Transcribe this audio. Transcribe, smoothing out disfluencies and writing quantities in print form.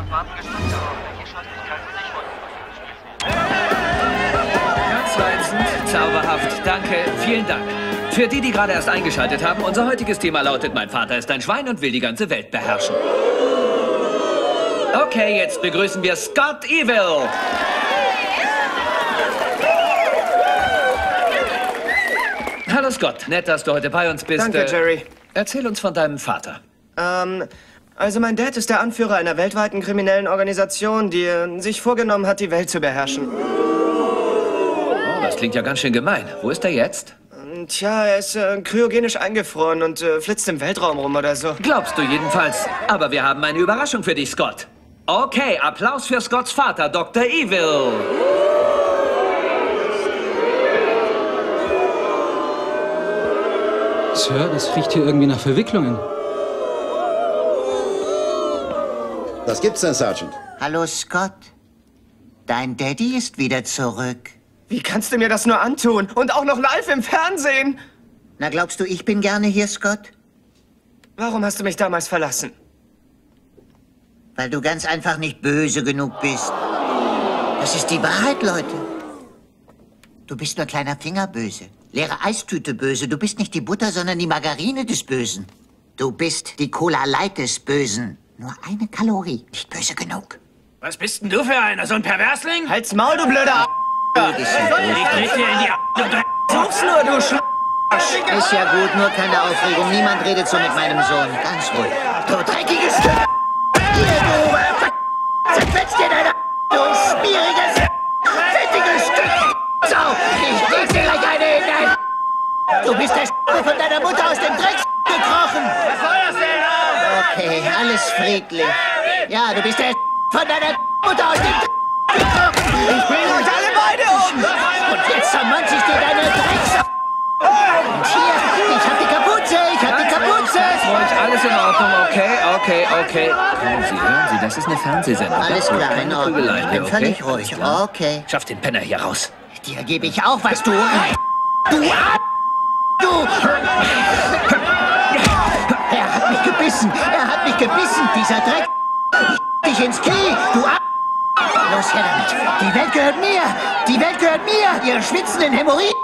und warten gespannt darauf, welche Scheußlichkeit für sich heute. Ganz reizend, zauberhaft, danke, vielen Dank. Für die, die gerade erst eingeschaltet haben, unser heutiges Thema lautet: Mein Vater ist ein Schwein und will die ganze Welt beherrschen. Okay, jetzt begrüßen wir Scott Evil. Hallo Scott, nett, dass du heute bei uns bist. Danke, Jerry. Erzähl uns von deinem Vater. Also mein Dad ist der Anführer einer weltweiten kriminellen Organisation, die sich vorgenommen hat, die Welt zu beherrschen. Oh, das klingt ja ganz schön gemein. Wo ist er jetzt? Tja, er ist kryogenisch eingefroren und flitzt im Weltraum rum oder so. Glaubst du jedenfalls. Aber wir haben eine Überraschung für dich, Scott. Okay, Applaus für Scotts Vater, Dr. Evil. Sir, das riecht hier irgendwie nach Verwicklungen. Was gibt's denn, Sergeant? Hallo, Scott. Dein Daddy ist wieder zurück. Wie kannst du mir das nur antun? Und auch noch live im Fernsehen? Na, glaubst du, ich bin gerne hier, Scott? Warum hast du mich damals verlassen? Weil du ganz einfach nicht böse genug bist. Das ist die Wahrheit, Leute. Du bist nur kleiner Finger böse. Leere Eistüte böse. Du bist nicht die Butter, sondern die Margarine des Bösen. Du bist die Cola Light des Bösen. Nur eine Kalorie. Nicht böse genug. Was bist denn du für einer? So ein Perversling? Halt's Maul, du blöder Ich tritt dir in die du Such's nur, du Ist ja gut, nur keine Aufregung. Niemand redet so mit meinem Sohn. Ganz ruhig. Du dreckiges Stück! Hier, du! Zerfetzt dir deine du schmieriges, fettiges Stück! Sau! Ich leg dir gleich eine in dein... Du bist der von deiner Mutter aus dem Dreck gekrochen! Was soll das denn? Okay, alles friedlich. Ja, du bist der von deiner Mutter aus dem Dreck gekrochen! Ich bring euch alle beide um! Und jetzt zermansch ich dir deine Drecks... Und hier, ich hab die Kapuze, Ruhig, alles in Ordnung, okay. Hören Sie, das ist eine Fernsehsendung. Alles klar, in Keine Ordnung. Prügeleien Ich hier, bin okay? völlig ruhig. Alles klar. Okay. Schaff den Penner hier raus. Dir gebe ich auch was, du... Du... Er hat mich gebissen, dieser Dreck... Ich dich ins Knie, du... Los, her damit. Die Welt gehört mir, ihr schwitzenden Hämorrhoiden.